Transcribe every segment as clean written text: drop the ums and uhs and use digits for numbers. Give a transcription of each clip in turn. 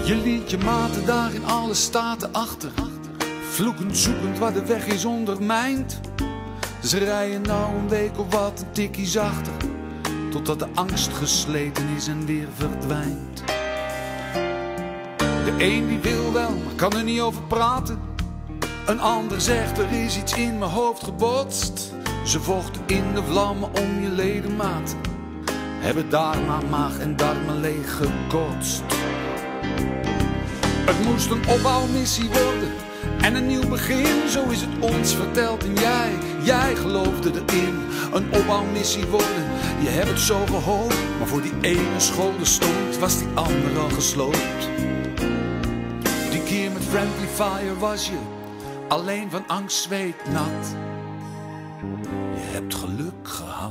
Je liet je maten daar in alle staten achter, vloekend zoekend waar de weg is ondermijnd. Ze rijden nou een week of wat een tikkie zachter, totdat de angst gesleten is en weer verdwijnt. De een die wil wel, maar kan er niet over praten. Een ander zegt er is iets in mijn hoofd gebotst. Ze vochten in de vlammen om je ledematen, hebben daar maar maag en darmen leeg gekotst. Het moest een opbouwmissie worden en een nieuw begin, zo is het ons verteld. En jij geloofde erin, een opbouwmissie worden. Je hebt het zo gehoopt, maar voor die ene school er stond, was die andere al gesloopt. Die keer met Friendly Fire was je alleen van angst zweet nat. Je hebt geluk gehad.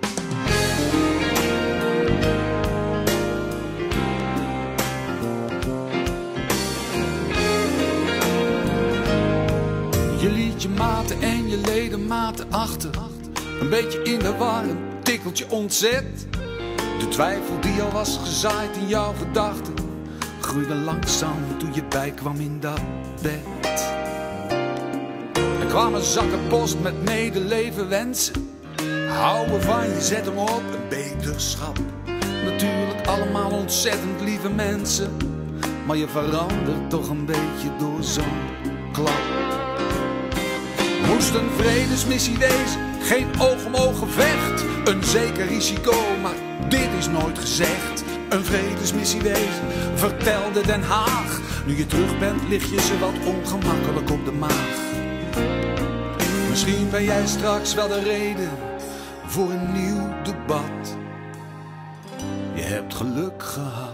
Je liet je maten en je ledematen achter, een beetje in de war, een tikkeltje ontzet. De twijfel die al was gezaaid in jouw gedachten, groeide langzaam toen je bijkwam in dat bed. Er kwamen zakken post met medeleven wensen, houden van je, zet hem op, een beterschap. Natuurlijk allemaal ontzettend lieve mensen, maar je verandert toch een beetje door zo'n klap. Moest een vredesmissie wezen, geen oog om oog gevecht. Een zeker risico, maar dit is nooit gezegd. Een vredesmissie wezen, vertelde Den Haag. Nu je terug bent, lig je ze wat ongemakkelijk op de maag. Misschien ben jij straks wel de reden voor een nieuw debat. Je hebt geluk gehad.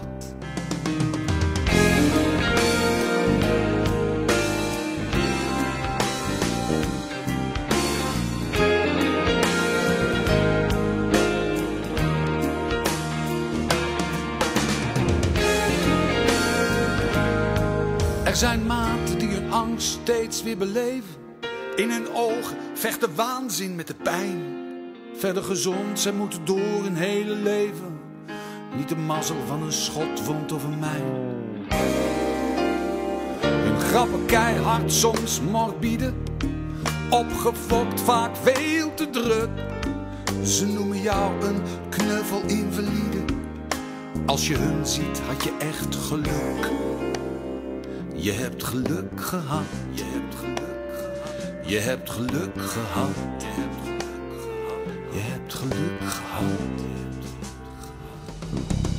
Er zijn maten die hun angst steeds weer beleven. In hun ogen vecht de waanzin met de pijn. Verder gezond, zij moeten door hun hele leven. Niet de mazzel van een schotwond of een mijn. Hun grappen keihard, soms morbide. Opgefokt, vaak veel te druk. Ze noemen jou een knuffelinvalide. Als je hun ziet, had je echt geluk. Je hebt geluk gehad, je hebt geluk gehad, je hebt geluk gehad, je hebt geluk gehad, je hebt geluk gehad.